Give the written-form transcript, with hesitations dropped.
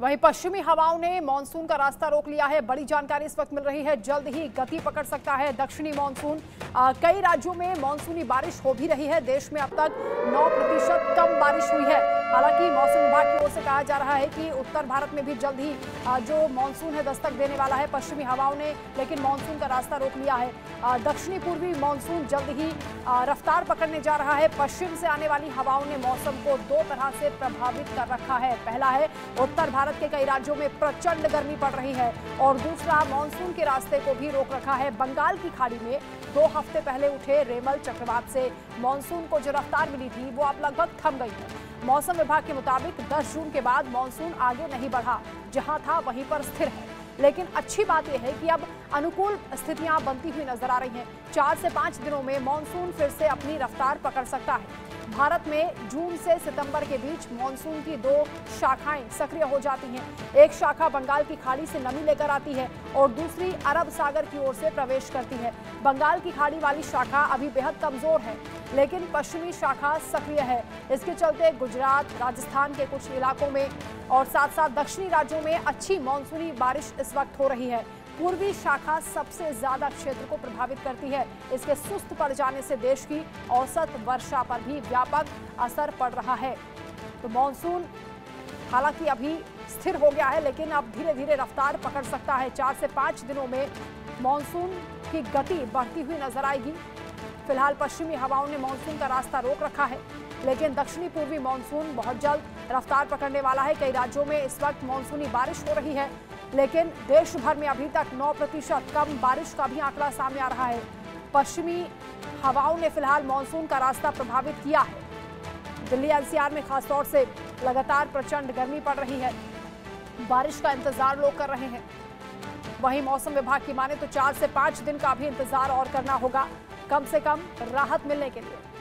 वहीं पश्चिमी हवाओं ने मानसून का रास्ता रोक लिया है। बड़ी जानकारी इस वक्त मिल रही है, जल्द ही गति पकड़ सकता है दक्षिणी मानसून। कई राज्यों में मानसूनी बारिश हो भी रही है। देश में अब तक 9% कम बारिश हुई है। हालांकि मौसम विभाग की ओर से कहा जा रहा है कि उत्तर भारत में भी जल्द ही जो मानसून है दस्तक देने वाला है। पश्चिमी हवाओं ने लेकिन मानसून का रास्ता रोक लिया है। दक्षिणी पूर्वी मानसून जल्द ही रफ्तार पकड़ने जा रहा है। पश्चिम से आने वाली हवाओं ने मौसम को दो तरह से प्रभावित कर रखा है। पहला है उत्तर भारत के कई राज्यों में प्रचंड गर्मी पड़ रही है और दूसरा मानसून के रास्ते को भी रोक रखा है। बंगाल की खाड़ी में 2 हफ्ते पहले उठे रेमल चक्रवात से मानसून को जो रफ्तार मिली थी वो अब लगभग थम गई है। मौसम विभाग के मुताबिक 10 जून के बाद मानसून आगे नहीं बढ़ा, जहां था वहीं पर स्थिर है। लेकिन अच्छी बात यह है कि अब अनुकूल स्थितियां बनती हुई नजर आ रही हैं। 4 से 5 दिनों में मानसून फिर से अपनी रफ्तार पकड़ सकता है। भारत में जून से सितंबर के बीच मानसून की 2 शाखाएं सक्रिय हो जाती हैं। एक शाखा बंगाल की खाड़ी से नमी लेकर आती है और दूसरी अरब सागर की ओर से प्रवेश करती है। बंगाल की खाड़ी वाली शाखा अभी बेहद कमजोर है, लेकिन पश्चिमी शाखा सक्रिय है। इसके चलते गुजरात, राजस्थान के कुछ इलाकों में और साथ साथ दक्षिणी राज्यों में अच्छी मानसूनी बारिश इस वक्त हो रही है। पूर्वी शाखा सबसे ज्यादा क्षेत्र को प्रभावित करती है। इसके सुस्त पड़ जाने से देश की औसत वर्षा पर भी व्यापक असर पड़ रहा है। तो मानसून हालांकि अभी स्थिर हो गया है, लेकिन अब धीरे धीरे रफ्तार पकड़ सकता है। 4 से 5 दिनों में मानसून की गति बढ़ती हुई नजर आएगी। फिलहाल पश्चिमी हवाओं ने मानसून का रास्ता रोक रखा है, लेकिन दक्षिणी पूर्वी मानसून बहुत जल्द रफ्तार पकड़ने वाला है। कई राज्यों में इस वक्त मानसूनी बारिश हो रही है, लेकिन देश भर में अभी तक 9% कम बारिश का भी आंकड़ा सामने आ रहा है। पश्चिमी हवाओं ने फिलहाल मानसून का रास्ता प्रभावित किया है। दिल्ली एनसीआर में खासतौर से लगातार प्रचंड गर्मी पड़ रही है। बारिश का इंतजार लोग कर रहे हैं। वहीं मौसम विभाग की माने तो 4 से 5 दिन का भी इंतजार और करना होगा, कम से कम राहत मिलने के लिए।